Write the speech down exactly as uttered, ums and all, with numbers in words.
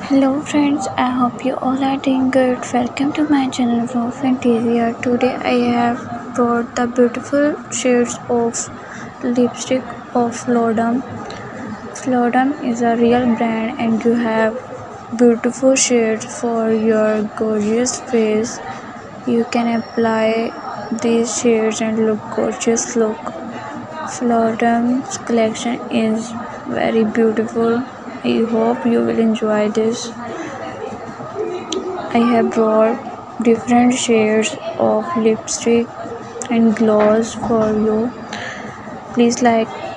Hello friends, I hope you all are doing good. Welcome to my channel for Fantasia. Today I have brought the beautiful shades of lipstick of Floderm. Floderm is a real brand and you have beautiful shades for your gorgeous face. You can apply these shades and look gorgeous look. Floderm's collection is very beautiful. I hope you will enjoy this. I have brought different shades of lipstick and gloss for you. Please like,